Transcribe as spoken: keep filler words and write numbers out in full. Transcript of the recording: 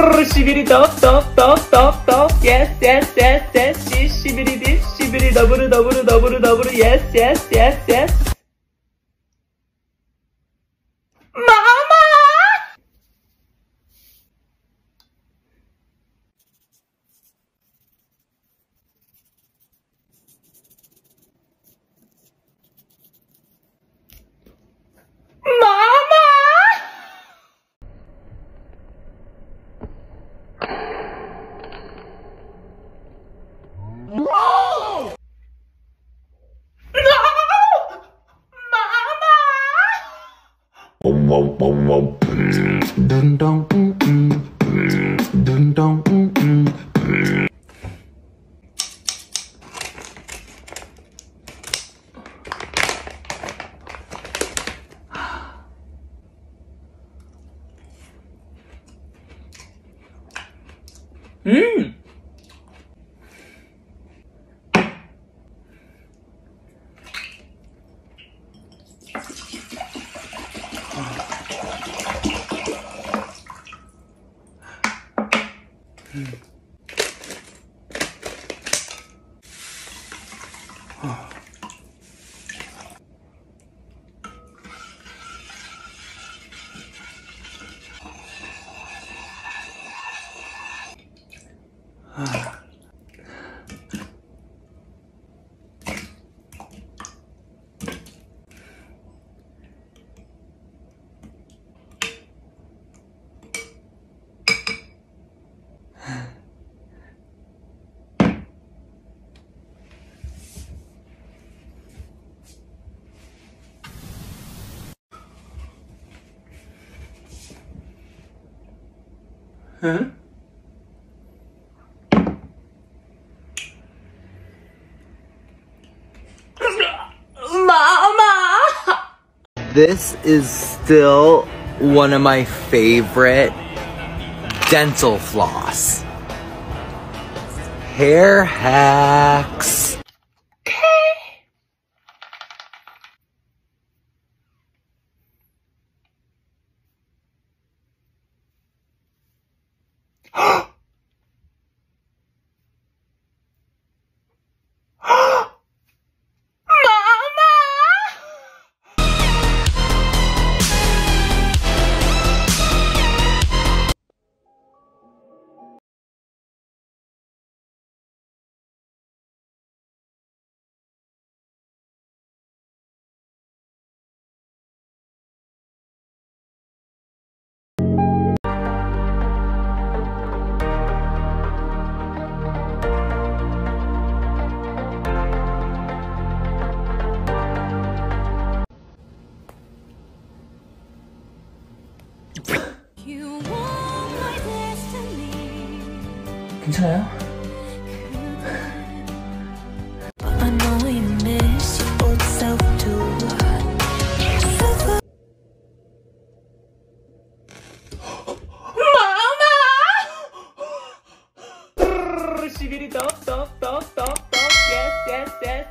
Shibiri dop dop dop dop dop. Yes yes yes yes. Shish shibiri dish shibiri daburu daburu daburu daburu. Yes yes yes yes. Mama. No! No! Mama! Dun dun mm mm dun dun mm mm. Mmm. Huh? Mama! This is still one of my favorite dental floss. Hair hacks. 괜찮아요? Shibiri dop dop dop dop dop. Yes yes yes